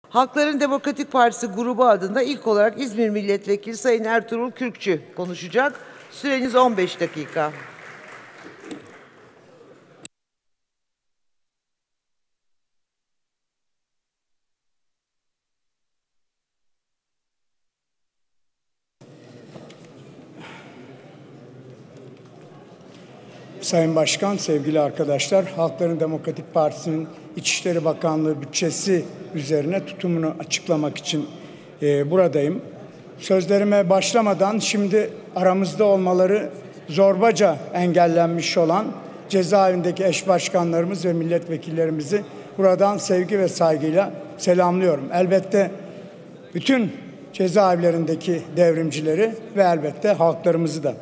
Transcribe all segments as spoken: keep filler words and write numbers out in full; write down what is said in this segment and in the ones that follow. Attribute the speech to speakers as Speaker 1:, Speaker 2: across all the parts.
Speaker 1: Halkların Demokratik Partisi grubu adına ilk olarak İzmir Milletvekili Sayın Ertuğrul Kürkçü konuşacak. Süreniz on beş dakika.
Speaker 2: Sayın Başkan, sevgili arkadaşlar, Halkların Demokratik Partisi'nin İçişleri Bakanlığı bütçesi üzerine tutumunu açıklamak için e, buradayım. Sözlerime başlamadan şimdi aramızda olmaları zorbaca engellenmiş olan cezaevindeki eş başkanlarımız ve milletvekillerimizi buradan sevgi ve saygıyla selamlıyorum. Elbette bütün cezaevlerindeki devrimcileri ve elbette halklarımızı da.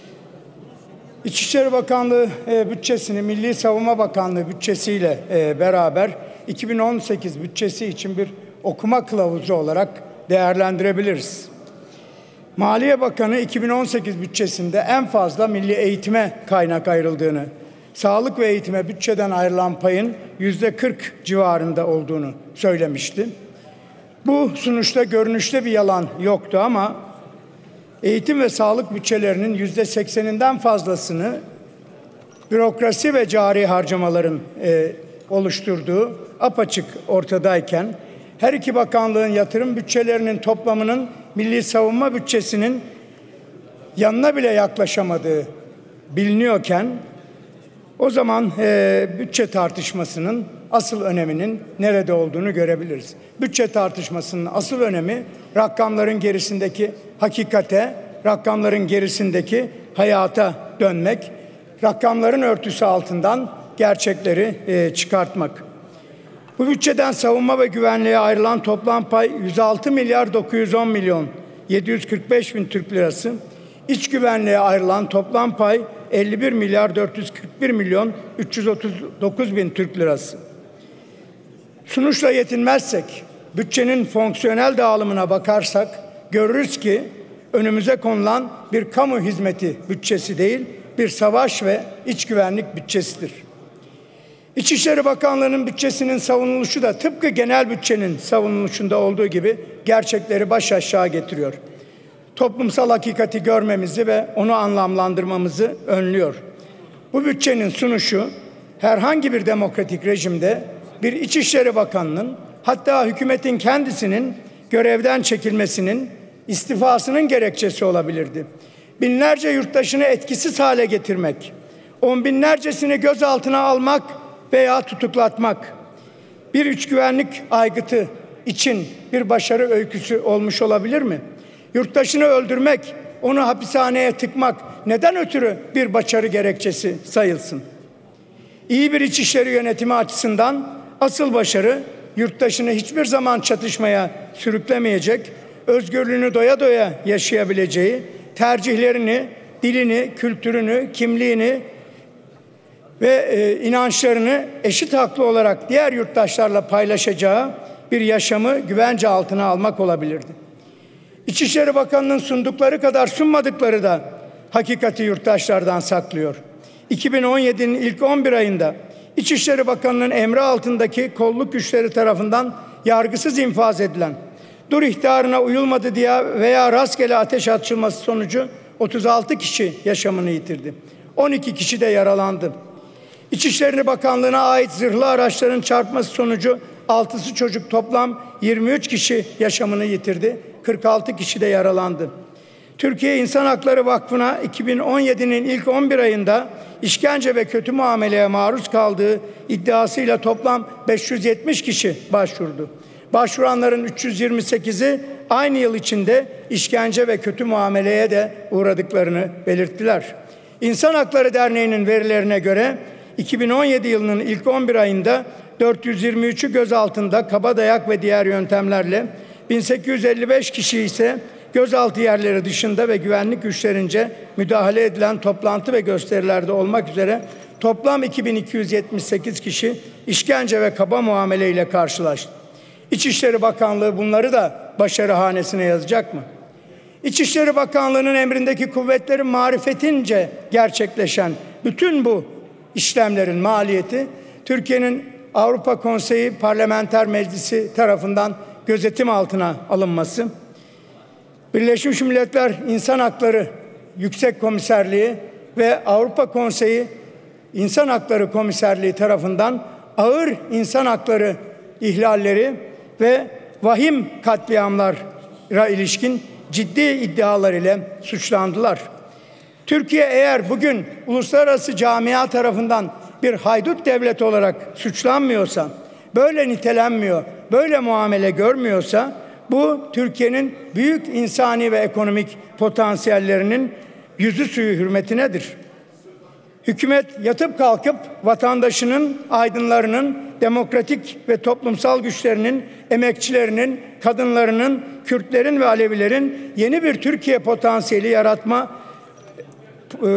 Speaker 2: İçişleri Bakanlığı e, bütçesini Milli Savunma Bakanlığı bütçesiyle e, beraber iki bin on sekiz bütçesi için bir okuma kılavuzu olarak değerlendirebiliriz. Maliye Bakanı iki bin on sekiz bütçesinde en fazla milli eğitime kaynak ayrıldığını, sağlık ve eğitime bütçeden ayrılan payın yüzde kırk civarında olduğunu söylemişti. Bu sonuçta görünüşte bir yalan yoktu ama eğitim ve sağlık bütçelerinin yüzde sekseninden fazlasını bürokrasi ve cari harcamaların e, oluşturduğu apaçık ortadayken, her iki bakanlığın yatırım bütçelerinin toplamının milli savunma bütçesinin yanına bile yaklaşamadığı biliniyorken, o zaman e, bütçe tartışmasının asıl öneminin nerede olduğunu görebiliriz. Bütçe tartışmasının asıl önemi rakamların gerisindeki hakikate, rakamların gerisindeki hayata dönmek, rakamların örtüsü altından gerçekleri e, çıkartmak. Bu bütçeden savunma ve güvenliğe ayrılan toplam pay yüz altı milyar dokuz yüz on milyon yedi yüz kırk beş bin Türk lirası, iç güvenliğe ayrılan toplam pay elli bir milyar dört yüz kırk bir milyon üç yüz otuz dokuz bin Türk lirası. Sonuçla yetinmezsek, bütçenin fonksiyonel dağılımına bakarsak görürüz ki önümüze konulan bir kamu hizmeti bütçesi değil, bir savaş ve iç güvenlik bütçesidir. İçişleri Bakanlığı'nın bütçesinin savunuluşu da tıpkı genel bütçenin savunuluşunda olduğu gibi gerçekleri baş aşağı getiriyor. Toplumsal hakikati görmemizi ve onu anlamlandırmamızı önlüyor. Bu bütçenin sunuşu herhangi bir demokratik rejimde bir İçişleri Bakanı'nın, hatta hükümetin kendisinin görevden çekilmesinin, istifasının gerekçesi olabilirdi. Binlerce yurttaşını etkisiz hale getirmek, on binlercesini gözaltına almak veya tutuklatmak, bir iç güvenlik aygıtı için bir başarı öyküsü olmuş olabilir mi? Yurttaşını öldürmek, onu hapishaneye tıkmak neden ötürü bir başarı gerekçesi sayılsın? İyi bir içişleri yönetimi açısından asıl başarı, yurttaşını hiçbir zaman çatışmaya sürüklemeyecek, özgürlüğünü doya doya yaşayabileceği, tercihlerini, dilini, kültürünü, kimliğini ve e, inançlarını eşit haklı olarak diğer yurttaşlarla paylaşacağı bir yaşamı güvence altına almak olabilirdi. İçişleri Bakanı'nın sundukları kadar sunmadıkları da hakikati yurttaşlardan saklıyor. iki bin on yedi'nin ilk on bir ayında İçişleri Bakanı'nın emri altındaki kolluk güçleri tarafından yargısız infaz edilen, dur ihtarına uyulmadı diye veya rastgele ateş açılması sonucu otuz altı kişi yaşamını yitirdi. on iki kişi de yaralandı. İçişleri Bakanlığı'na ait zırhlı araçların çarpması sonucu altısı çocuk, toplam yirmi üç kişi yaşamını yitirdi. kırk altı kişi de yaralandı. Türkiye İnsan Hakları Vakfı'na iki bin on yedi'nin ilk on bir ayında işkence ve kötü muameleye maruz kaldığı iddiasıyla toplam beş yüz yetmiş kişi başvurdu. Başvuranların üç yüz yirmi sekizi aynı yıl içinde işkence ve kötü muameleye de uğradıklarını belirttiler. İnsan Hakları Derneği'nin verilerine göre iki bin on yedi yılının ilk on bir ayında dört yüz yirmi üç'ü gözaltında kabadayak ve diğer yöntemlerle, bin sekiz yüz elli beş kişi ise gözaltı yerleri dışında ve güvenlik güçlerince müdahale edilen toplantı ve gösterilerde olmak üzere toplam iki bin iki yüz yetmiş sekiz kişi işkence ve kaba muamele ile karşılaştı. İçişleri Bakanlığı bunları da başarı hanesine yazacak mı? İçişleri Bakanlığı'nın emrindeki kuvvetlerin marifetince gerçekleşen bütün bu işlemlerin maliyeti Türkiye'nin Avrupa Konseyi Parlamenter Meclisi tarafından gözetim altına alınması, Birleşmiş Milletler İnsan Hakları Yüksek Komiserliği ve Avrupa Konseyi İnsan Hakları Komiserliği tarafından ağır insan hakları ihlalleri ve vahim katliamlara ilişkin ciddi iddialar ile suçlandılar. Türkiye eğer bugün uluslararası camia tarafından bir haydut devlet olarak suçlanmıyorsa, böyle nitelenmiyor, böyle muamele görmüyorsa, bu Türkiye'nin büyük insani ve ekonomik potansiyellerinin yüzü suyu hürmetinedir. Hükümet yatıp kalkıp vatandaşının, aydınlarının, demokratik ve toplumsal güçlerinin, emekçilerinin, kadınlarının, Kürtlerin ve Alevilerin yeni bir Türkiye potansiyeli yaratma e,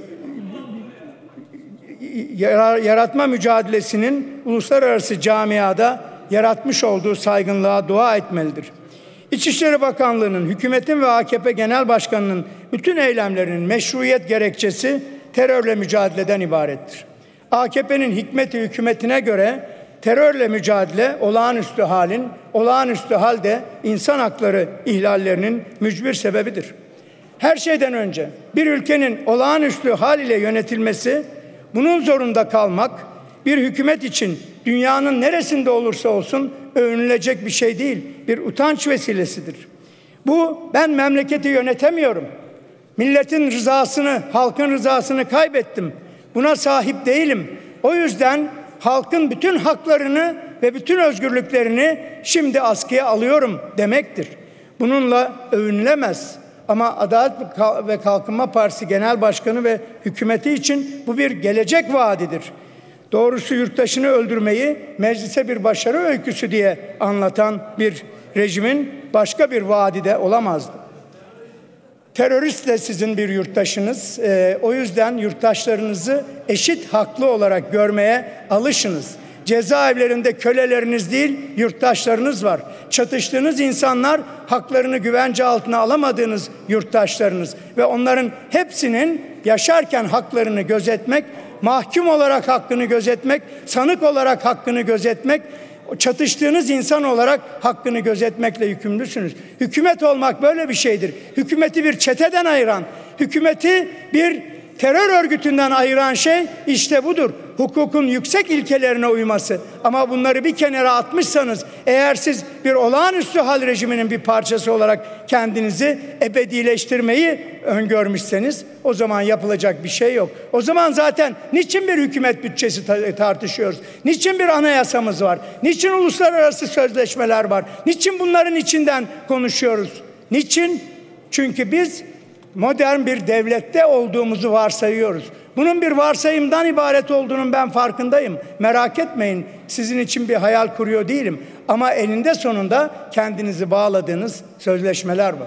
Speaker 2: yaratma mücadelesinin uluslararası camiada yaratmış olduğu saygınlığa dua etmelidir. İçişleri Bakanlığı'nın, hükümetin ve A K P Genel Başkanı'nın bütün eylemlerinin meşruiyet gerekçesi terörle mücadeleden ibarettir. A K P'nin hikmeti hükümetine göre terörle mücadele olağanüstü halin, olağanüstü halde insan hakları ihlallerinin mücbir sebebidir. Her şeyden önce bir ülkenin olağanüstü hal ile yönetilmesi, bunun zorunda kalmak bir hükümet için dünyanın neresinde olursa olsun övünülecek bir şey değil, bir utanç vesilesidir. Bu, ben memleketi yönetemiyorum, milletin rızasını, halkın rızasını kaybettim, buna sahip değilim, o yüzden halkın bütün haklarını ve bütün özgürlüklerini şimdi askıya alıyorum demektir. Bununla övünülemez. Ama Adalet ve Kalkınma Partisi Genel Başkanı ve hükümeti için bu bir gelecek vaadidir. Doğrusu yurttaşını öldürmeyi meclise bir başarı öyküsü diye anlatan bir rejimin başka bir vaadi de olamazdı. Terörist de sizin bir yurttaşınız. Ee, o yüzden yurttaşlarınızı eşit haklı olarak görmeye alışınız. Cezaevlerinde köleleriniz değil, yurttaşlarınız var. Çatıştığınız insanlar haklarını güvence altına alamadığınız yurttaşlarınız ve onların hepsinin yaşarken haklarını gözetmek, mahkum olarak hakkını gözetmek, sanık olarak hakkını gözetmek, çatıştığınız insan olarak hakkını gözetmekle yükümlüsünüz. Hükümet olmak böyle bir şeydir. Hükümeti bir çeteden ayıran, hükümeti bir terör örgütünden ayıran şey işte budur. Hukukun yüksek ilkelerine uyması. Ama bunları bir kenara atmışsanız, eğer siz bir olağanüstü hal rejiminin bir parçası olarak kendinizi ebedileştirmeyi öngörmüşseniz, o zaman yapılacak bir şey yok. O zaman zaten niçin bir hükümet bütçesi tartışıyoruz? Niçin bir anayasamız var? Niçin uluslararası sözleşmeler var? Niçin bunların içinden konuşuyoruz? Niçin? Çünkü biz modern bir devlette olduğumuzu varsayıyoruz. Bunun bir varsayımdan ibaret olduğunun ben farkındayım. Merak etmeyin, sizin için bir hayal kuruyor değilim. Ama eninde sonunda kendinizi bağladığınız sözleşmeler var.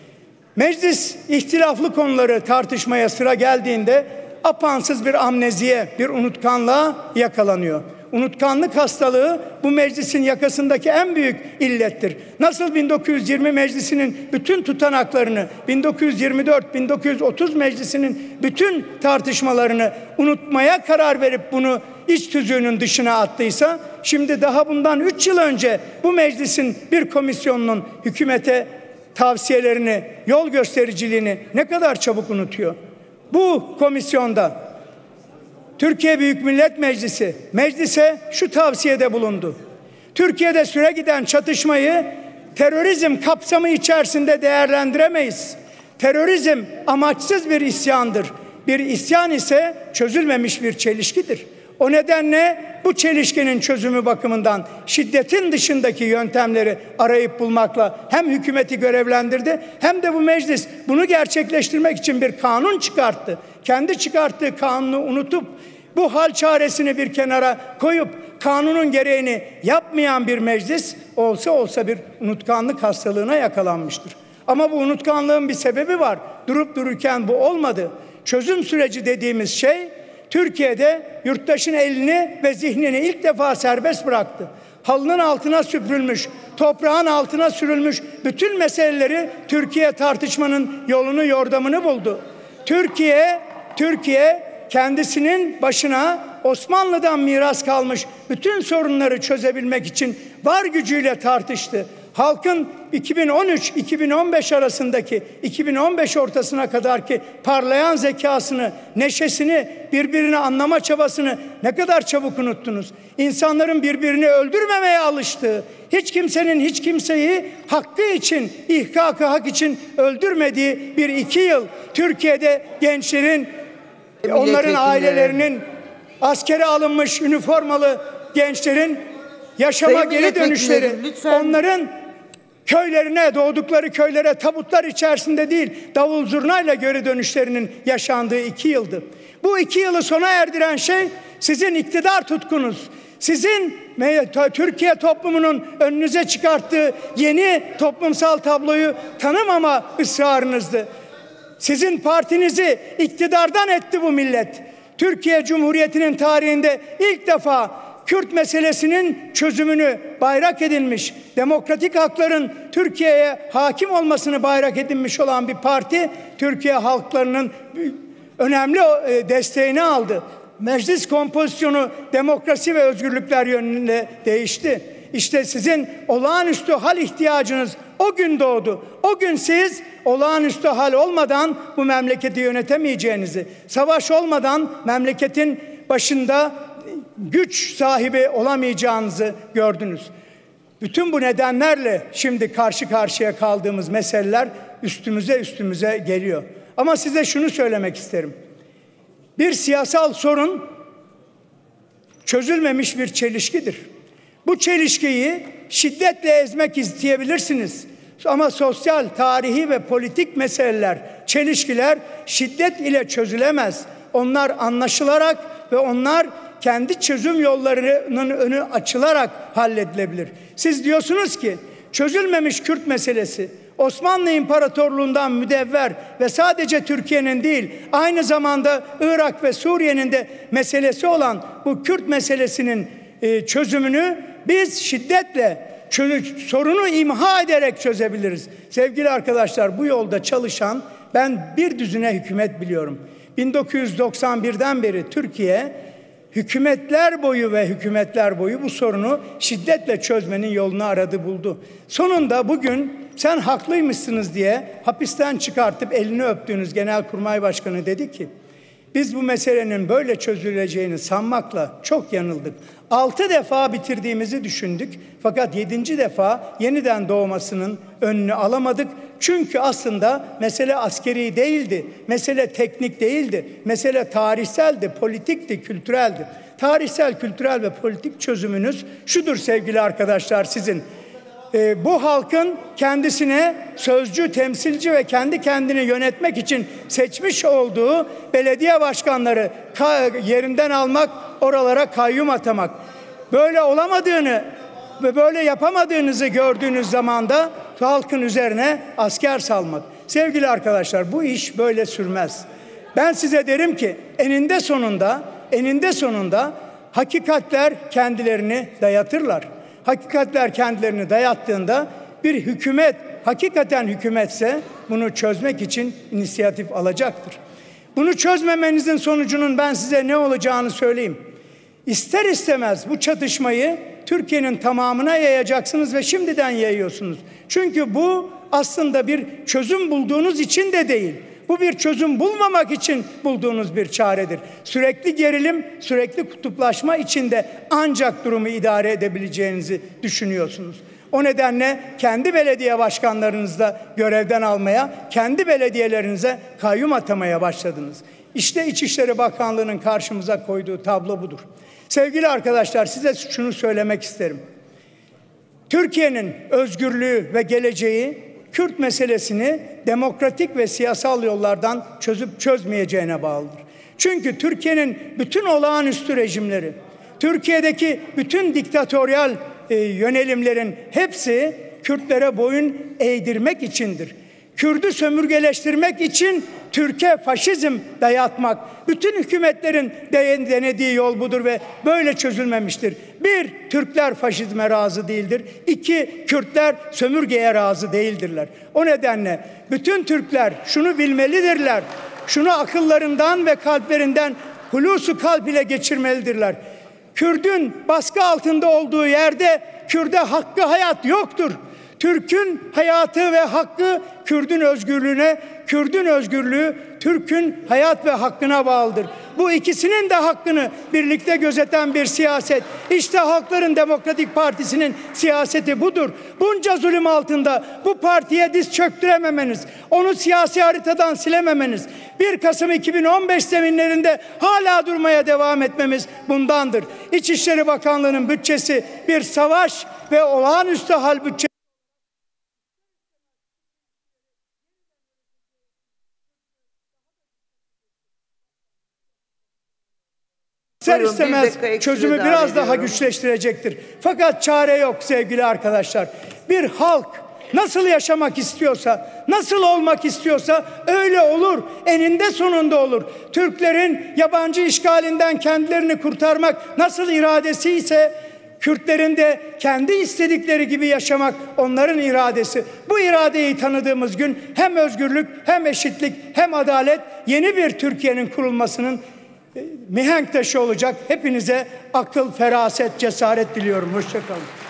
Speaker 2: Meclis ihtilaflı konuları tartışmaya sıra geldiğinde apansız bir amneziye, bir unutkanlığa yakalanıyor. Unutkanlık hastalığı bu meclisin yakasındaki en büyük illettir. Nasıl bin dokuz yüz yirmi meclisinin bütün tutanaklarını, bin dokuz yüz yirmi dört bin dokuz yüz otuz meclisinin bütün tartışmalarını unutmaya karar verip bunu iç tüzüğünün dışına attıysa, şimdi daha bundan üç yıl önce bu meclisin bir komisyonunun hükümete tavsiyelerini, yol göstericiliğini ne kadar çabuk unutuyor. Bu komisyonda Türkiye Büyük Millet Meclisi meclise şu tavsiyede bulundu. Türkiye'de süre giden çatışmayı terörizm kapsamı içerisinde değerlendiremeyiz. Terörizm amaçsız bir isyandır. Bir isyan ise çözülmemiş bir çelişkidir. O nedenle bu çelişkinin çözümü bakımından şiddetin dışındaki yöntemleri arayıp bulmakla hem hükümeti görevlendirdi, hem de bu meclis bunu gerçekleştirmek için bir kanun çıkarttı. Kendi çıkarttığı kanunu unutup bu hal çaresini bir kenara koyup kanunun gereğini yapmayan bir meclis olsa olsa bir unutkanlık hastalığına yakalanmıştır. Ama bu unutkanlığın bir sebebi var. Durup dururken bu olmadı. Çözüm süreci dediğimiz şey Türkiye'de yurttaşın elini ve zihnini ilk defa serbest bıraktı. Halının altına süpürülmüş, toprağın altına sürülmüş bütün meseleleri Türkiye tartışmanın yolunu, yordamını buldu. Türkiye, Türkiye kendisinin başına Osmanlı'dan miras kalmış bütün sorunları çözebilmek için var gücüyle tartıştı. halkın iki bin on üç iki bin on beş arasındaki, iki bin on beş ortasına kadarki parlayan zekasını, neşesini, birbirini anlama çabasını ne kadar çabuk unuttunuz. İnsanların birbirini öldürmemeye alıştığı, hiç kimsenin hiç kimseyi hakkı için, ihkakı hak için öldürmediği bir iki yıl Türkiye'de gençlerin, onların ailelerinin, askere alınmış üniformalı gençlerin yaşama
Speaker 1: Sayın
Speaker 2: geri dönüşleri,
Speaker 1: lütfen.
Speaker 2: onların köylerine, doğdukları köylere tabutlar içerisinde değil, davul zurnayla geri dönüşlerinin yaşandığı iki yıldı. Bu iki yılı sona erdiren şey sizin iktidar tutkunuz. Sizin Türkiye toplumunun önünüze çıkarttığı yeni toplumsal tabloyu tanımama ısrarınızdı. Sizin partinizi iktidardan etti bu millet. Türkiye Cumhuriyeti'nin tarihinde ilk defa Kürt meselesinin çözümünü bayrak edinmiş, demokratik hakların Türkiye'ye hakim olmasını bayrak edinmiş olan bir parti, Türkiye halklarının önemli desteğini aldı. Meclis kompozisyonu demokrasi ve özgürlükler yönünde değişti. İşte sizin olağanüstü hal ihtiyacınız o gün doğdu. O gün siz olağanüstü hal olmadan bu memleketi yönetemeyeceğinizi, savaş olmadan memleketin başında güç sahibi olamayacağınızı gördünüz. Bütün bu nedenlerle şimdi karşı karşıya kaldığımız meseleler üstümüze üstümüze geliyor. Ama size şunu söylemek isterim. Bir siyasal sorun çözülmemiş bir çelişkidir. Bu çelişkiyi şiddetle ezmek isteyebilirsiniz. Ama sosyal, tarihi ve politik meseleler, çelişkiler şiddet ile çözülemez. Onlar anlaşılarak ve onlar kendi çözüm yollarının önü açılarak halledilebilir. Siz diyorsunuz ki çözülmemiş Kürt meselesi Osmanlı İmparatorluğundan müdevver ve sadece Türkiye'nin değil, aynı zamanda Irak ve Suriye'nin de meselesi olan bu Kürt meselesinin çözümünü biz şiddetle sorunu imha ederek çözebiliriz. Sevgili arkadaşlar, bu yolda çalışan ben bir düzine hükümet biliyorum. bin dokuz yüz doksan birden beri Türkiye hükümetler boyu ve hükümetler boyu bu sorunu şiddetle çözmenin yolunu aradı buldu. Sonunda bugün sen haklıymışsınız diye hapisten çıkartıp elini öptüğünüz Genelkurmay Başkanı dedi ki biz bu meselenin böyle çözüleceğini sanmakla çok yanıldık. Altı defa bitirdiğimizi düşündük fakat yedinci defa yeniden doğmasının önünü alamadık. Çünkü aslında mesele askeri değildi, mesele teknik değildi, mesele tarihseldi, politikti, kültüreldi. Tarihsel, kültürel ve politik çözümünüz şudur sevgili arkadaşlar sizin. Ee, bu halkın kendisine sözcü, temsilci ve kendi kendini yönetmek için seçmiş olduğu belediye başkanları yerinden almak, oralara kayyum atamak. Böyle olamadığını ve böyle yapamadığınızı gördüğünüz zaman da halkın üzerine asker salmak. Sevgili arkadaşlar, bu iş böyle sürmez. Ben size derim ki eninde sonunda, eninde sonunda hakikatler kendilerini dayatırlar. Hakikatler kendilerini dayattığında bir hükümet hakikaten hükümetse bunu çözmek için inisiyatif alacaktır. Bunu çözmemenizin sonucunun ben size ne olacağını söyleyeyim. İster istemez bu çatışmayı Türkiye'nin tamamına yayacaksınız ve şimdiden yayıyorsunuz. Çünkü bu aslında bir çözüm bulduğunuz için de değil. Bu bir çözüm bulmamak için bulduğunuz bir çaredir. Sürekli gerilim, sürekli kutuplaşma içinde ancak durumu idare edebileceğinizi düşünüyorsunuz. O nedenle kendi belediye başkanlarınızı görevden almaya, kendi belediyelerinize kayyum atamaya başladınız. İşte İçişleri Bakanlığı'nın karşımıza koyduğu tablo budur. Sevgili arkadaşlar, size şunu söylemek isterim. Türkiye'nin özgürlüğü ve geleceği Kürt meselesini demokratik ve siyasal yollardan çözüp çözmeyeceğine bağlıdır. Çünkü Türkiye'nin bütün olağanüstü rejimleri, Türkiye'deki bütün diktatöryal e, yönelimlerin hepsi Kürtlere boyun eğdirmek içindir. Kürt'ü sömürgeleştirmek için Türkiye faşizm dayatmak. Bütün hükümetlerin denediği yol budur ve böyle çözülmemiştir. Bir, Türkler faşizme razı değildir. İki, Kürtler sömürgeye razı değildirler. O nedenle bütün Türkler şunu bilmelidirler. Şunu akıllarından ve kalplerinden hulusu kalp ile geçirmelidirler. Kürt'ün baskı altında olduğu yerde Kürt'e hakkı hayat yoktur. Türk'ün hayatı ve hakkı Kürdün özgürlüğüne, Kürdün özgürlüğü Türk'ün hayat ve hakkına bağlıdır. Bu ikisinin de hakkını birlikte gözeten bir siyaset. İşte Halkların Demokratik Partisi'nin siyaseti budur. Bunca zulüm altında bu partiye diz çöktürememeniz, onu siyasi haritadan silememeniz, bir Kasım iki bin on beş zeminlerinde hala durmaya devam etmemiz bundandır. İçişleri Bakanlığı'nın bütçesi bir savaş ve olağanüstü hal bütçesi. İster
Speaker 1: Buyurun,
Speaker 2: istemez
Speaker 1: bir dakika ekstra
Speaker 2: çözümü
Speaker 1: daha
Speaker 2: biraz daha
Speaker 1: veriyorum.
Speaker 2: güçleştirecektir. Fakat çare yok sevgili arkadaşlar. Bir halk nasıl yaşamak istiyorsa, nasıl olmak istiyorsa öyle olur. Eninde sonunda olur. Türklerin yabancı işgalinden kendilerini kurtarmak nasıl iradesi ise Kürtlerin de kendi istedikleri gibi yaşamak onların iradesi. Bu iradeyi tanıdığımız gün hem özgürlük, hem eşitlik, hem adalet, yeni bir Türkiye'nin kurulmasının mihenk taşı olacak. Hepinize akıl, feraset, cesaret diliyorum. Hoşça kalın.